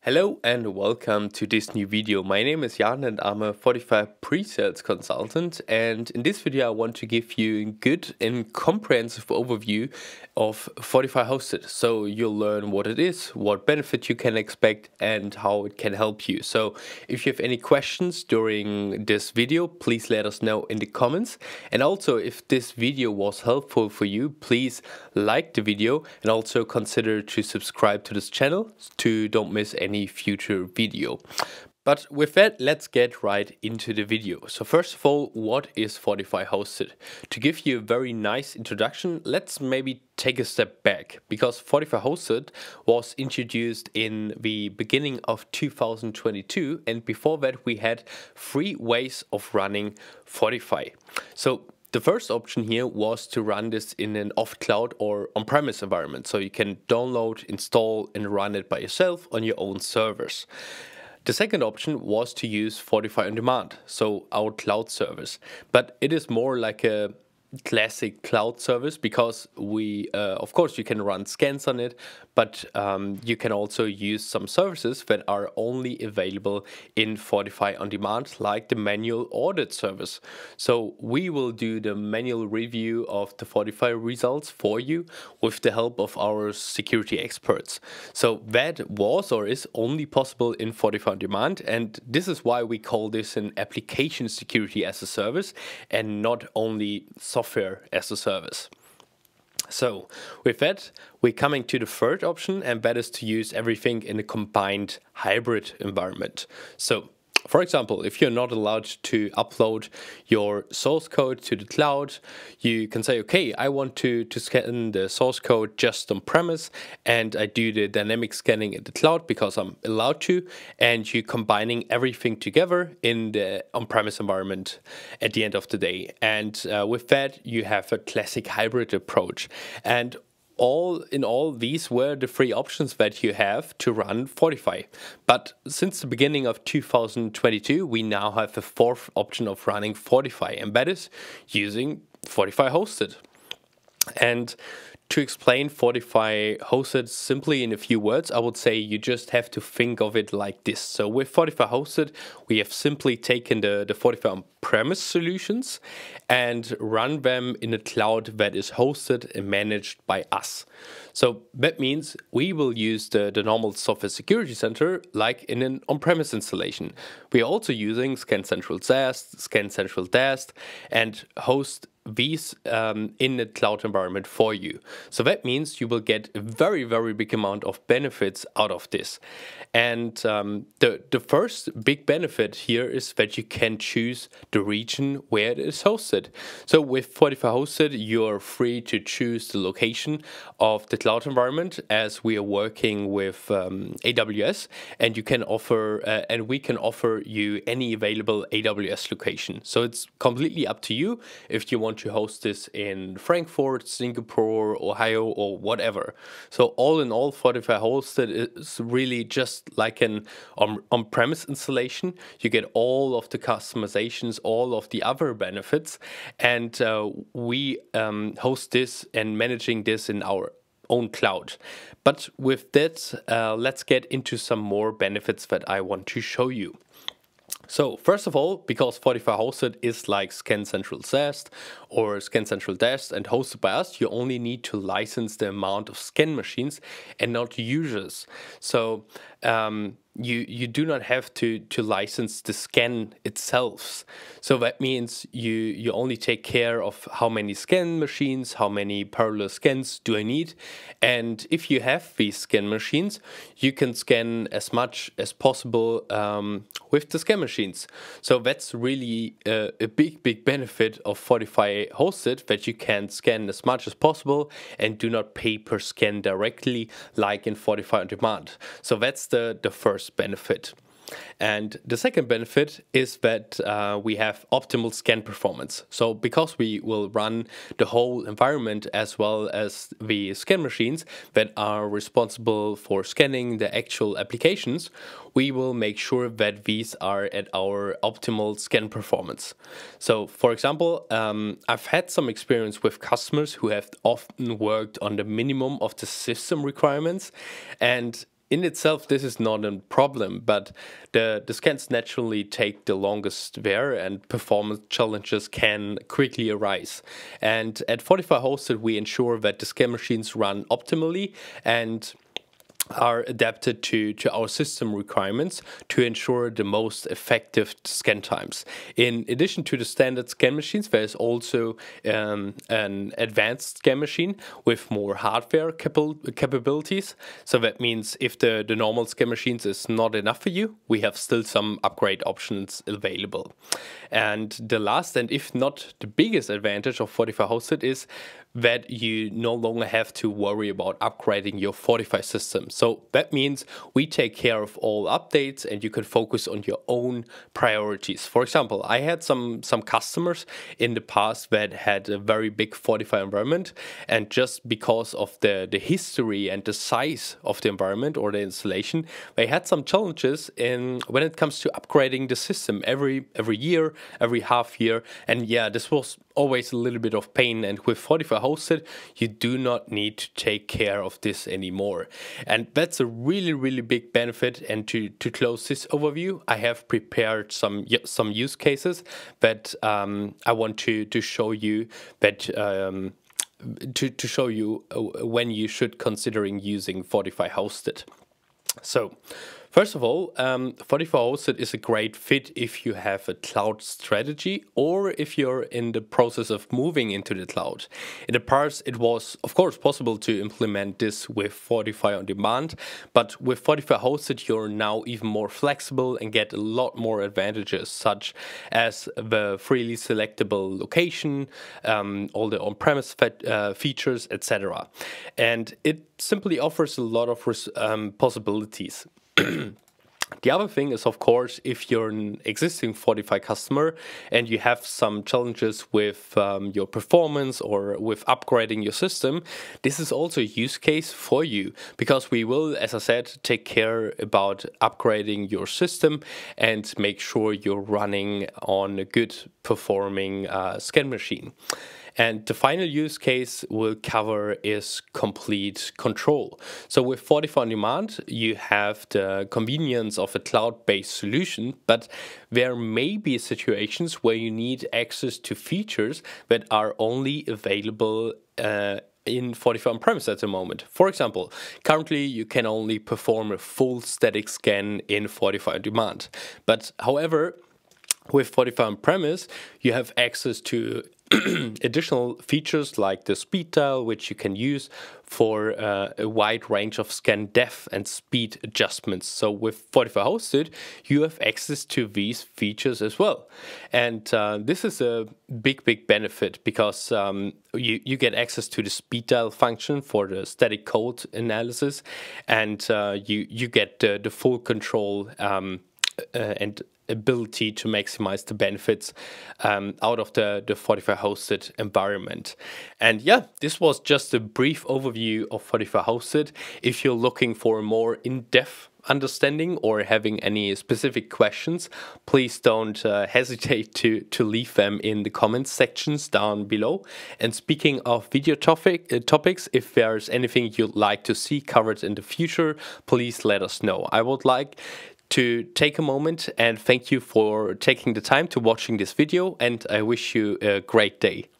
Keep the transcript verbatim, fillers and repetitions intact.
Hello and welcome to this new video. My name is Jan and I'm a Fortify Pre-Sales Consultant, and in this video I want to give you a good and comprehensive overview of Fortify Hosted. So you'll learn what it is, what benefit you can expect and how it can help you. So if you have any questions during this video, please let us know in the comments. And also, if this video was helpful for you, please like the video and also consider to subscribe to this channel to don't miss any any future video. But with that, let's get right into the video. So first of all, what is Fortify Hosted? To give you a very nice introduction, let's maybe take a step back, because Fortify Hosted was introduced in the beginning of two thousand twenty-two, and before that we had three ways of running Fortify. So the first option here was to run this in an off-cloud or on-premise environment, so you can download, install and run it by yourself on your own servers. The second option was to use Fortify on demand, so our cloud service, but it is more like a classic cloud service because we, uh, of course, you can run scans on it, but um, you can also use some services that are only available in Fortify on demand, like the manual audit service. So we will do the manual review of the Fortify results for you with the help of our security experts. So that was or is only possible in Fortify on demand, and this is why we call this an application security as a service and not only software software as a service. So with that, we're coming to the third option, and that is to use everything in a combined hybrid environment. So for example, if you're not allowed to upload your source code to the cloud, you can say, okay, I want to, to scan the source code just on premise, and I do the dynamic scanning in the cloud because I'm allowed to, and you're combining everything together in the on-premise environment at the end of the day. And uh, with that, you have a classic hybrid approach. And all in all, these were the three options that you have to run Fortify. But since the beginning of two thousand twenty-two, we now have a fourth option of running Fortify, and that is using Fortify Hosted. And to explain Fortify Hosted simply in a few words, I would say you just have to think of it like this. So with Fortify Hosted, we have simply taken the, the Fortify on-premise solutions and run them in a cloud that is hosted and managed by us. So that means we will use the, the normal software security center like in an on-premise installation. We are also using Scan Central SAST, Scan Central DAST, and host these um, in the cloud environment for you. So that means you will get a very, very big amount of benefits out of this. And um, the, the first big benefit here is that you can choose the region where it is hosted. So with Fortify Hosted, you're free to choose the location of the cloud environment, as we are working with um, A W S, and you can offer, uh, and we can offer you any available A W S location. So it's completely up to you if you want to host this in Frankfurt, Singapore, Ohio, or whatever. So all in all, Fortify Hosted is really just like an on-premise installation. You get all of the customizations, all of the other benefits, and uh, we um, host this and managing this in our own cloud. But with that, uh, let's get into some more benefits that I want to show you. So first of all, because Fortify Hosted is like Scan Central SAST or Scan Central DAST and hosted by us, you only need to license the amount of scan machines and not users. So um, you you do not have to to license the scan itself. So that means you you only take care of how many scan machines, how many parallel scans do I need, and if you have these scan machines, you can scan as much as possible um, with the scan machines. So that's really uh, a big big benefit of Fortify Hosted, that you can scan as much as possible and do not pay per scan directly like in Fortify on demand. So that's the the first benefit. And the second benefit is that uh, we have optimal scan performance. So because we will run the whole environment as well as the scan machines that are responsible for scanning the actual applications, we will make sure that these are at our optimal scan performance. So for example, um, I've had some experience with customers who have often worked on the minimum of the system requirements, and in itself, this is not a problem, but the, the scans naturally take the longest there, and performance challenges can quickly arise. And at Fortify Hosted, we ensure that the scan machines run optimally and are adapted to, to our system requirements to ensure the most effective scan times. In addition to the standard scan machines, there is also um, an advanced scan machine with more hardware capa capabilities. So that means if the, the normal scan machines is not enough for you, we have still some upgrade options available. And the last, and if not the biggest advantage of Fortify Hosted, is that you no longer have to worry about upgrading your Fortify system. So that means we take care of all updates and you can focus on your own priorities. For example, I had some, some customers in the past that had a very big Fortify environment, and just because of the, the history and the size of the environment or the installation, they had some challenges in when it comes to upgrading the system every, every year, every half year. And yeah, this was always a little bit of pain, and with Fortify Hosted you do not need to take care of this anymore, and that's a really really big benefit. And to to close this overview, I have prepared some some use cases that um, I want to to show you that um, to to show you when you should considering using Fortify Hosted. So, first of all, um, Fortify Hosted is a great fit if you have a cloud strategy or if you're in the process of moving into the cloud. In the past, it was, of course, possible to implement this with Fortify on demand, but with Fortify Hosted, you're now even more flexible and get a lot more advantages, such as the freely selectable location, um, all the on-premise uh, features, et cetera. And it simply offers a lot of um, possibilities. The other thing is, of course, if you're an existing Fortify customer and you have some challenges with um, your performance or with upgrading your system, this is also a use case for you, because we will, as I said, take care about upgrading your system and make sure you're running on a good performing uh, scan machine. And the final use case we'll cover is complete control. So with Fortify on Demand, you have the convenience of a cloud-based solution, but there may be situations where you need access to features that are only available uh, in Fortify on-premise at the moment. For example, currently you can only perform a full static scan in Fortify on Demand. But however, with Fortify on-premise, you have access to additional features like the speed dial, which you can use for uh, a wide range of scan depth and speed adjustments. So with Fortify Hosted, you have access to these features as well. And uh, this is a big, big benefit, because um, you, you get access to the speed dial function for the static code analysis, and uh, you, you get the, the full control um, uh, and ability to maximize the benefits um, out of the, the Fortify Hosted environment. And yeah, this was just a brief overview of Fortify Hosted. If you're looking for a more in-depth understanding or having any specific questions, please don't uh, hesitate to, to leave them in the comments sections down below. And speaking of video topic, uh, topics, if there's anything you'd like to see covered in the future, please let us know. I would like to take a moment and thank you for taking the time to watching this video, and I wish you a great day.